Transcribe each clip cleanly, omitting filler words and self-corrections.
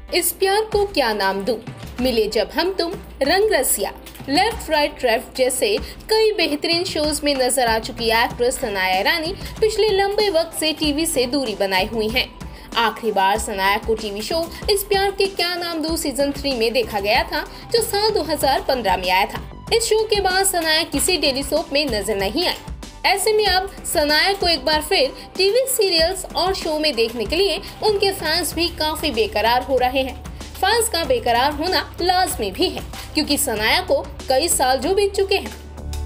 इस प्यार को क्या नाम दूं, मिले जब हम तुम, रंग रसिया, लेफ्ट राइट लेफ्ट जैसे कई बेहतरीन शोज में नजर आ चुकी एक्ट्रेस सनाया ईरानी पिछले लंबे वक्त से टीवी से दूरी बनाए हुई हैं। आखिरी बार सनाया को टीवी शो इस प्यार के क्या नाम दूं सीजन 3 में देखा गया था, जो साल 2015 में आया था। इस शो के बाद सनाया किसी डेली सोप में नजर नहीं आई। ऐसे में अब सनाया को एक बार फिर टीवी सीरियल्स और शो में देखने के लिए उनके फैंस भी काफी बेकरार हो रहे हैं। फैंस का बेकरार होना लाजमी भी है, क्योंकि सनाया को कई साल जो बीत चुके हैं।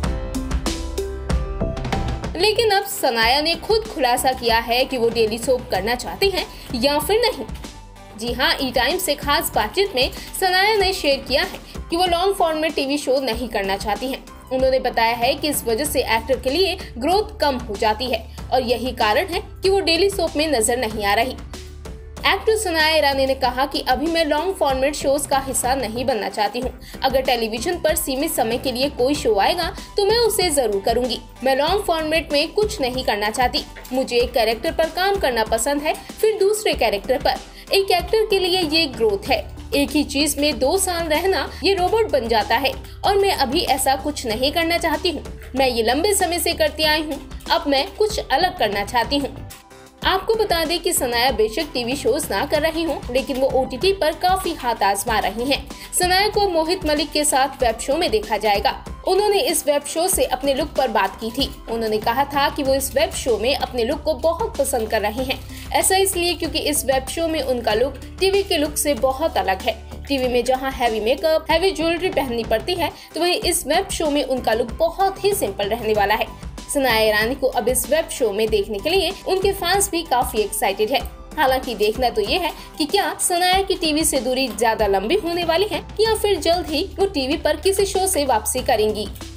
लेकिन अब सनाया ने खुद खुलासा किया है कि वो डेली सोप करना चाहती हैं या फिर नहीं। जी हाँ, ई टाइम से खास बातचीत में सनाया ने शेयर किया है कि वो लॉन्ग फॉर्मेट टीवी शो नहीं करना चाहती हैं। उन्होंने बताया है कि इस वजह से एक्टर के लिए ग्रोथ कम हो जाती है और यही कारण है कि वो डेली सोप में नजर नहीं आ रही। एक्ट्रेस सनाया ईरानी ने कहा कि अभी मैं लॉन्ग फॉर्मेट शोज का हिस्सा नहीं बनना चाहती हूँ। अगर टेलीविजन पर सीमित समय के लिए कोई शो आएगा तो मैं उसे जरूर करूंगी। मैं लॉन्ग फॉर्मेट में कुछ नहीं करना चाहती। मुझे एक कैरेक्टर पर काम करना पसंद है, फिर दूसरे कैरेक्टर पर। एक एक्टर के लिए ये ग्रोथ है। एक ही चीज में 2 साल रहना ये रोबोट बन जाता है और मैं अभी ऐसा कुछ नहीं करना चाहती हूँ। मैं ये लंबे समय से करती आई हूँ, अब मैं कुछ अलग करना चाहती हूँ। आपको बता दें कि सनाया बेशक टीवी शोज ना कर रही हूँ, लेकिन वो OTT पर काफी हाथ आजमा रही हैं। सनाया को मोहित मलिक के साथ वेब शो में देखा जाएगा। उन्होंने इस वेब शो से अपने लुक पर बात की थी। उन्होंने कहा था कि वो इस वेब शो में अपने लुक को बहुत पसंद कर रही हैं। ऐसा इसलिए क्योंकि इस वेब शो में उनका लुक टीवी के लुक से बहुत अलग है। टीवी में जहां हैवी मेकअप, हैवी ज्वेलरी पहननी पड़ती है, तो वहीं इस वेब शो में उनका लुक बहुत ही सिंपल रहने वाला है। सनाया ईरानी को अब इस वेब शो में देखने के लिए उनके फैंस भी काफी एक्साइटेड है। हालांकि देखना तो ये है कि क्या सनाया की टीवी से दूरी ज्यादा लंबी होने वाली है या फिर जल्द ही वो टीवी पर किसी शो से वापसी करेंगी।